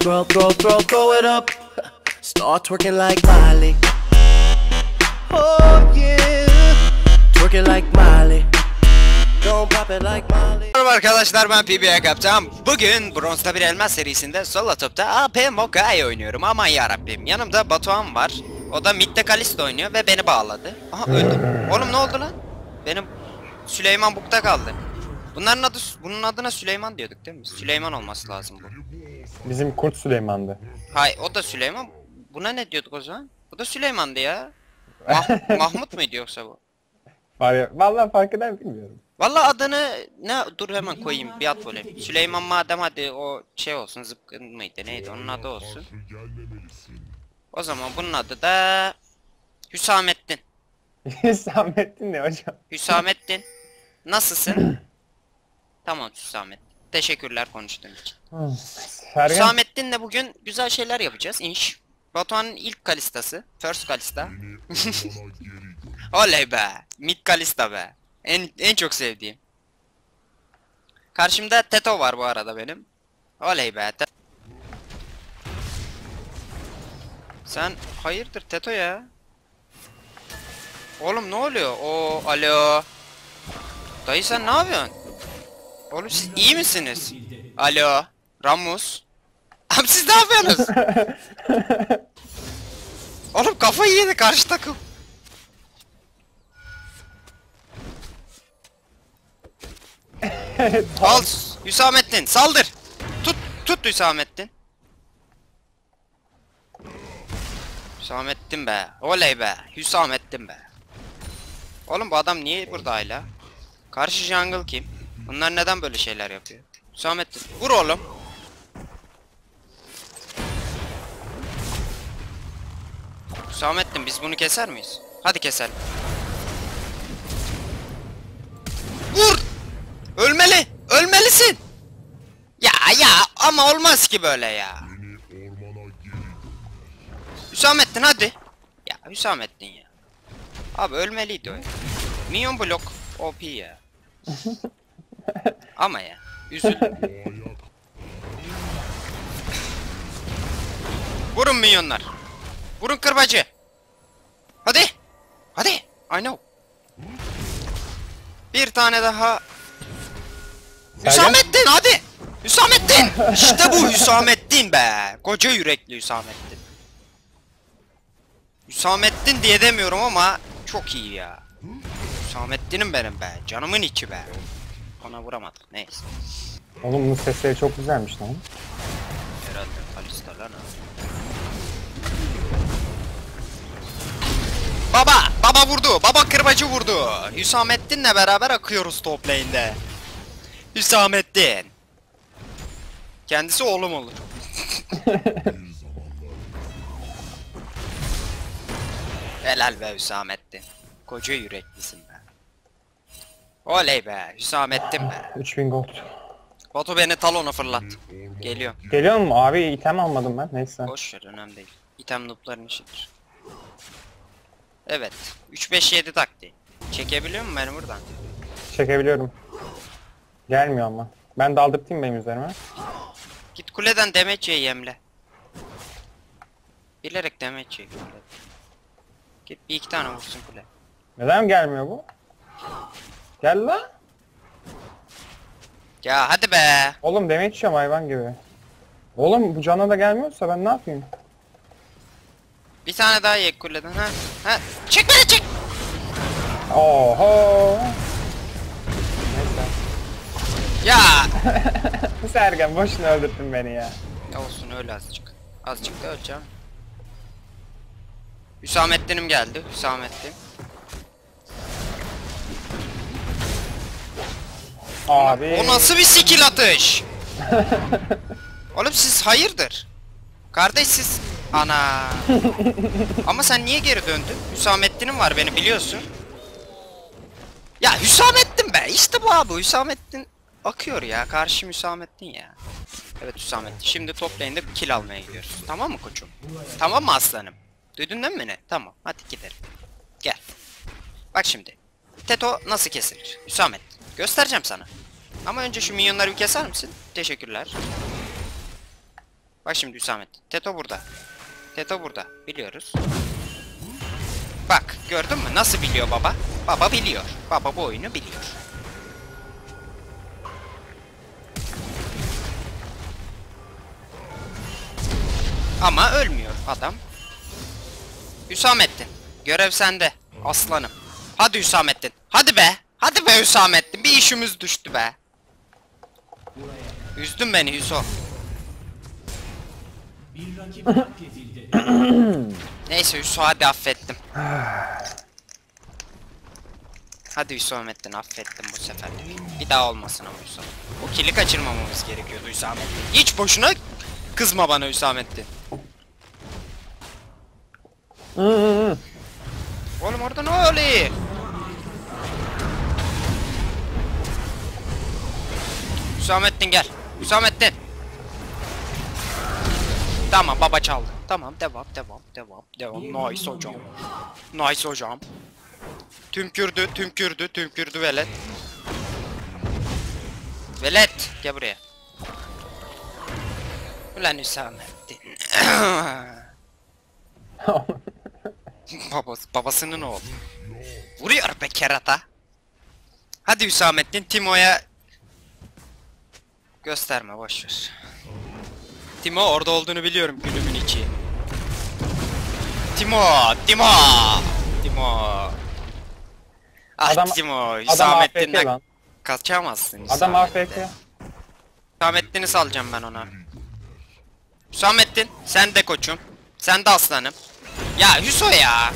throw it up. Start twerking like Miley. Oh yeah, twerking like Miley. Don't pop it like Miley. Merhaba arkadaşlar, ben PBA Kaptan. Bugün Bronz'da bir elmas serisinde solo topta AP Mokai oynuyorum. Aman yarabbim, yanımda Batuhan var. O da midde Kalista oynuyor ve beni bağladı. Aha, öldüm. Oğlum ne oldu lan? Benim Süleyman bukta kaldı. Bunun adına Süleyman diyorduk değil mi? Süleyman olması lazım bu. Bizim Kurt Süleyman'dı. Hay, o da Süleyman. Buna ne diyorduk o zaman? Bu da Süleyman'dı ya. Mahmut muydu yoksa bu? Vallahi fark eder bilmiyorum. Vallahi adını ne, dur hemen koyayım, bir at olayım. Süleyman madem, hadi o şey olsun, Zıpkın mıydı neydi, onun adı olsun. O zaman bunun adı da Hüsamettin. Hüsamettin ne hocam? Hüsamettin. Nasılsın? Tamam Hüsamettin. Teşekkürler konuştuğun için. Sergen, Hüsamettin'le bugün güzel şeyler yapacağız. İnş. Batuhan'ın ilk Kalistası. First Kalista. Oley be. Mid Kalista be. En çok sevdiğim. Karşımda Teto var bu arada benim. Oley be. Sen hayırdır Teto ya? Oğlum ne oluyor? Oo, alo. Dayı sen ne yapıyorsun? Oğlum siz iyi misiniz? Alo. Ramus. Abi siz ne yapıyorsunuz? Oğlum kafayı yedi karşı takım. Al Hüsamettin, saldır. Tut Hüsamettin. Hüsamettin be. Oley be. Hüsamettin be. Oğlum bu adam niye burada hala? Karşı jungle kim? Bunlar neden böyle şeyler yapıyor? Hüsamettin vur oğlum. Hüsamettin biz bunu keser miyiz? Hadi keselim. Vur! Ölmeli! Ölmelisin! Ya ama olmaz ki böyle ya. Hüsamettin hadi. Ya Hüsamettin ya. Abi ölmeliydi o ya. Minyon blok OP ya. Ama ya. Üzüldüm. Vurun minyonlar. Vurun kırbacı. Hadi. Hadi. I know. Bir tane daha. Hüsamettin hadi. Hüsamettin. İşte bu Hüsamettin be. Koca yürekli Hüsamettin. Hüsamettin diye demiyorum ama çok iyi ya. Hüsamettin'im benim be. Canımın içi be. Ona vuramadık. Neyse. oğlum bu sesleri çok güzelmiş lan. Herhalde Kalista lan abi. Baba vurdu. Baba kırbacı vurdu. Hüsamettin'le beraber akıyoruz top lane'de. Hüsamettin. Kendisi oğlum olur. Helal be Hüsamettin. Koca yüreklisin be. Oley be Hüsamettin be. 3000 gold. Batu beni talona fırlat. Geliyor. Geliyor mu abi? İtem almadım ben. Neyse. Boş ver, önemli değil. İtem noob'ların işidir. Evet. 3-5-7 taktiği. Çekebiliyor musun beni buradan? Çekebiliyorum. Gelmiyor ama. Ben daldırtayım benim üzerime. Git kuleden damage yemle. Bilerek damage ye kuleden. Git bir iki tane vursun kule. Neden gelmiyor bu? Gel lan. Ya hadi be. Oğlum damage yiyorum hayvan gibi. Oğlum bu cana da gelmiyorsa ben ne yapayım? Bir tane daha ye kuleden ha. Ha. Çık beni çık. Oho. Neyse. Ya. Sergen boşuna öldürdün beni ya. Ya olsun öyle azıcık. Azıcık da öleceğim. Hüsamettin'im geldi. Hüsamettin. Abi. O nasıl bir skill atış? Oğlum siz hayırdır? Kardeş siz... Ana. Ama sen niye geri döndün? Hüsamettin'im var, beni biliyorsun. Ya Hüsamettin be. İşte bu abi. Hüsamettin akıyor ya. Karşı Hüsamettin ya. Evet Hüsamettin. Şimdi top lane'de kill almaya gidiyoruz. Tamam mı koçum? Tamam mı aslanım? Duydun değil mi beni? Tamam. Hadi gidelim. Gel. Bak şimdi. Teto nasıl kesilir? Hüsamettin. Göstereceğim sana. Ama önce şu minyonları bir keser misin? Teşekkürler. Bak şimdi Hüsamettin. Teto burada. Teto burada. Biliyoruz. Bak gördün mü? Nasıl biliyor baba? Baba biliyor. Baba bu oyunu biliyor. Ama ölmüyor adam. Hüsamettin. Görev sende. Aslanım. Hadi Hüsamettin. Hadi be. Hadi be Hüsamettin. Bir işimiz düştü be. Üzdün beni Hüso. Neyse Hüso hadi affettim. Hadi Hüsamettin affettim bu sefer. Bir daha olmasın ama Hüso. O kili kaçırmamamız gerekiyordu Hüsamettin. Hiç boşuna kızma bana Hüsamettin. Oğlum orada ne oluyor? Hüsamettin gel. Hüsamettin. Tamam baba çaldı. Tamam devam. Nice hocam. Nice hocam. Tümkürdü velet. Velet gel buraya. Ulan Hüsamettin. Babasının oğlu. Vuruyor be kerata. Hadi Hüsamettin Timo'ya gösterme boşver. Timo orada olduğunu biliyorum gülümün içi. Timo. Ah Timo Hüsamettin'den kaçamazsın. Adam AFK. Hüsamettin'i salacağım ben ona. Hüsamettin sen de koçum. Sen de aslanım. Ya Hüso ya.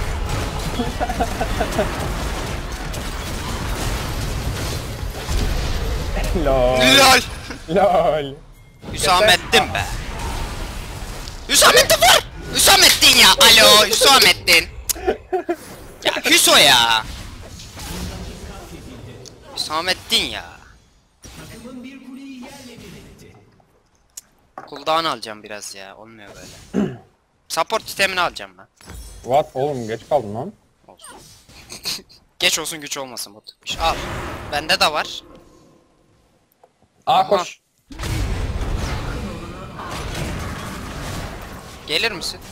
Lol. Lol. Hüsamettin be. Hüsamettin vur. Hüsamettin ya. Alo Hüsamettin. Ya Hüso ya. Hüsamettin ya. Cooldown alacağım biraz ya. Olmuyor böyle. Support itemini alacağım ben. What oğlum geç kaldım lan. Olsun. Geç olsun güç olmasın bu tutmuş. Al. Bende de var. Aa koş. Gelir misin?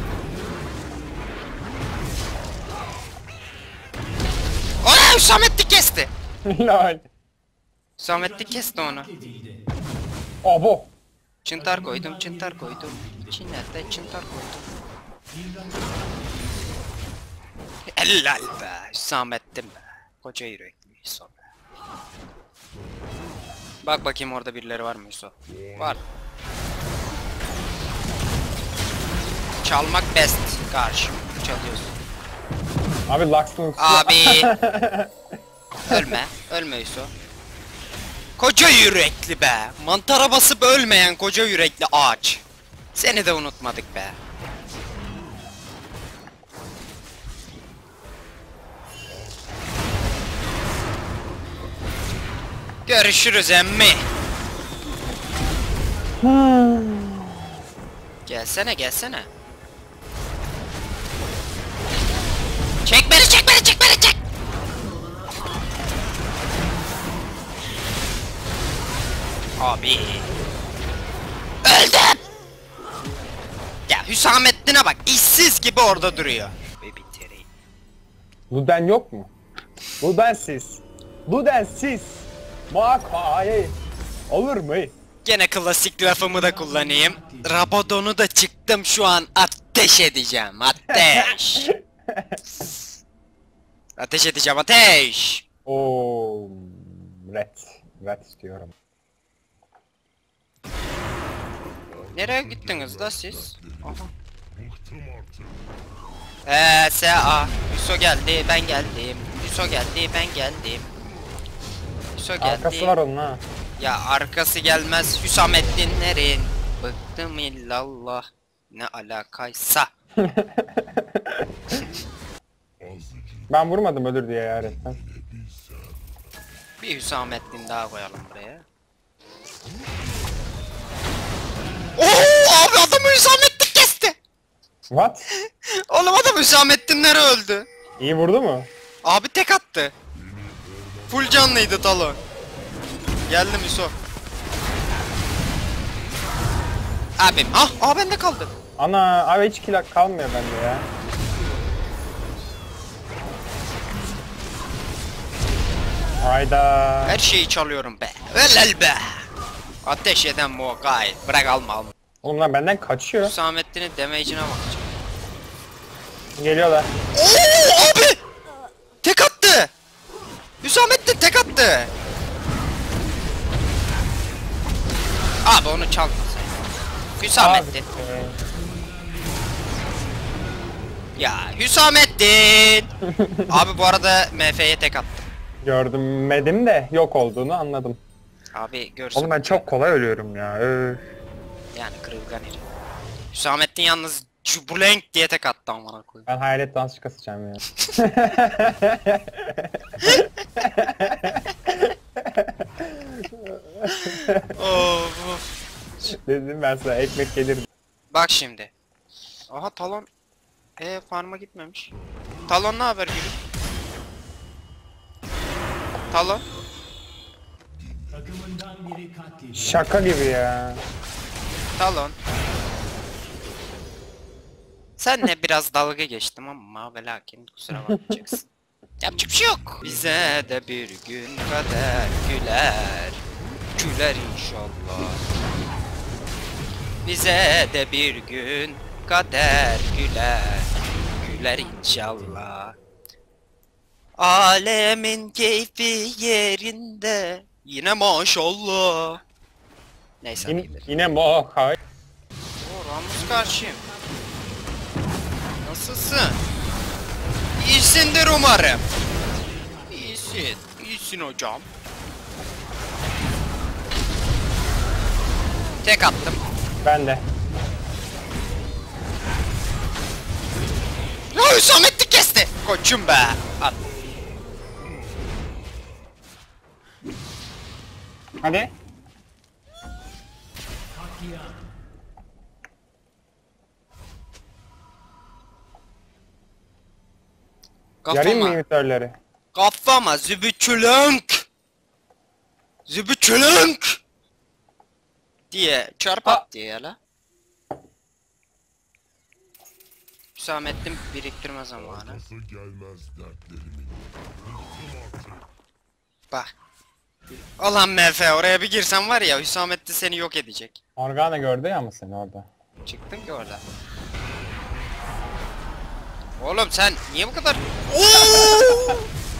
Ona Hüsamettin kesti. Lol. Hüsamettin kesti onu. Abo. Çıntar koydum. Çinlerde çıntar koydum. Helal be. Hüsamettin be. Koca yürekli Hüso be. Bak bakayım orada birileri var mı Hüso? Var. Çalmak best. Karşı. Çalıyorsun. Abi Lux'ın Abi. Ölme Hüso. Koca yürekli be. Mantara basıp ölmeyen koca yürekli ağaç. Seni de unutmadık be. Görüşürüz emmi. Gelsene. Çek beni. Abi. Öldüm. Ya Hüsamettin'e bak işsiz gibi orada duruyor. Ve bitireyim. Luden yok mu? Ludensiz. Makayı. Olur mu? Gene klasik lafımı da kullanayım. Rabadon'u da çıktım şu an ateş edeceğim. Ateş. Ateş edeceğim ateş. Oo, red istiyorum. Nereye gittiniz da siz? Aha. S.A. Hüso geldi ben geldim. Hüso geldi. Arkası var onun ha. Ya arkası gelmez Hüsamettinlerin. Bıktım illallah. Ne alakaysa. Ben vurmadım ölür diye ya resmen. Bir Hüsamettin daha koyalım buraya. Oo abi adamı Hüsamettin kesti. What? Oğlum adam Hüsamettinler öldü. İyi vurdu mu? Abi tek attı. Full canlıydı Talo. Geldim Hüso. Abim. Ah bende kaldı. Ana abi hiç kill kalmıyor bende ya. Hayda. Her şeyi çalıyorum be. Velel be. Ateş eden bu gayet. Bırak alma. Oğlum lan benden kaçıyor. Hüsamettin'in damage'ine bakacağım. Geliyorlar. Oo abi! Tek attı. Hüsamettin tek attı. Abi onu çalma sen. Hüsamettin. Abi, Ya Hüsamettin. Abi bu arada MF'ye tek attım. gördüm de yok olduğunu anladım. Abi görsün. Oğlum ben çok kolay ölüyorum ya. Yani kırılgan herif. Hüsamettin yalnız Cublenk diye tek attı amına koyayım. Ben hayalet dansçı kasacağım ya. Of. Dedim ben sana ekmek gelir. Bak şimdi. Aha Talon. Farm'a gitmemiş. Talon ne haber gülüm? Talon. Şaka gibi ya. Talon. Senle biraz dalga geçtim ama ve lakin kusura bakmayacaksın. Yapacak bir şey yok. Bize de bir gün kader güler. Güler inşallah. Bize de bir gün kader güler. Güler inşallah. Alemin keyfi yerinde. Yine maşallah. Neyse. Yine Mohawk. Ramus karşıyım. Nasılsın? İyisindir umarım. İyisin. İyisin hocam. Tek attım. Ben de. Ya Hüsamettin kesti. Koçum be. At. Hadi. Yarayım mı Kafama. imitörleri? Kafama zübüçülünk. Zübüçülünk. Diye çarpat diye ya la. Hüsamettin biriktirme zamanı. Bak. Ulan MF oraya bir girsen var ya Hüsamettin seni yok edecek. Morgana gördü ya mı seni orada? Çıktın ki orada. Oğlum sen niye bu kadar... Oo!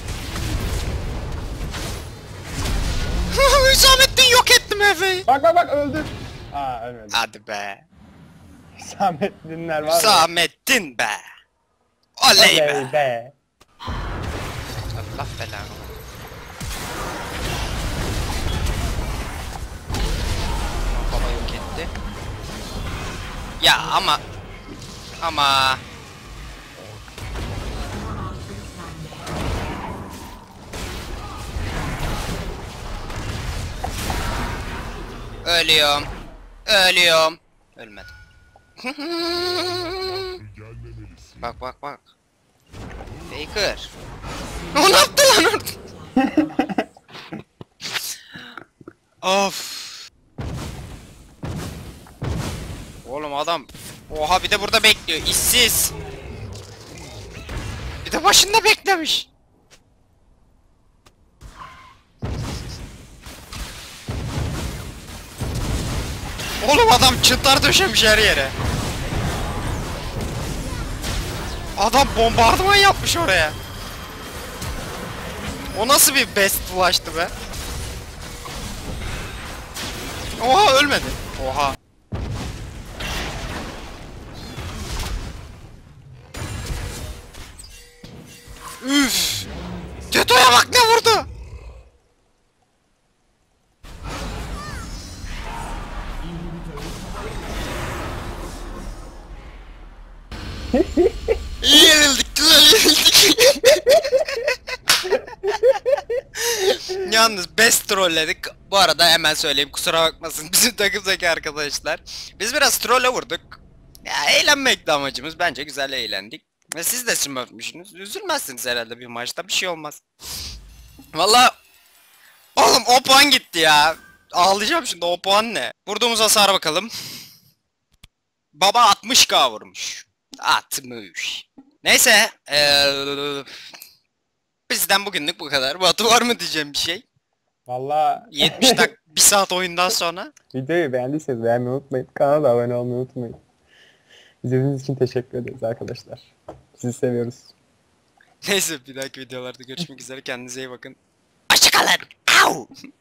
Hüsamettin yok etti MF'yi. Bak öldü. Aa ölmedi. Hadi be. Hüsamettinler var. Hüsamettin be. Oley be. Oley be. Allah belanı. Baba yok etti. Ya ama ölüyorum. Ölüyorum. Ölmedim. Bak. Faker. O ne yaptı lan orada? Of. Oğlum adam. Oha bir de burada bekliyor. İşsiz. Bir de başında beklemiş. Oğlum adam çıtlar döşemiş her yere. Adam bombardıman yapmış oraya. O nasıl bir best flash'tı be? Oha ölmedi. Oha. Üf. Teto'ya bak ne vurdu. İyi yenildik, güzel yenildik. Yalnız best trolledik. Bu arada hemen söyleyeyim kusura bakmasın bizim takımdaki arkadaşlar. Biz biraz trolle vurduk. Ya eğlenmekti amacımız. Bence güzel eğlendik. Ve siz de smurfmüşsünüz. Üzülmezsiniz herhalde bir maçta bir şey olmaz. Valla oğlum o puan gitti ya. Ağlayacağım şimdi o puan ne? Vurduğumuz hasara bakalım. baba 60k vurmuş. 60. Neyse. Bizden bugünlük bu kadar. Batu var mı diyeceğim bir şey? Valla 70 1 saat oyundan sonra. videoyu beğendiyseniz beğenmeyi unutmayın. Kanala da abone olmayı unutmayın. İzlediğiniz için teşekkür ederiz arkadaşlar. Sizi seviyoruz. Neyse bir dahaki videolarda görüşmek üzere. Kendinize iyi bakın. Hoşçakalın. Au!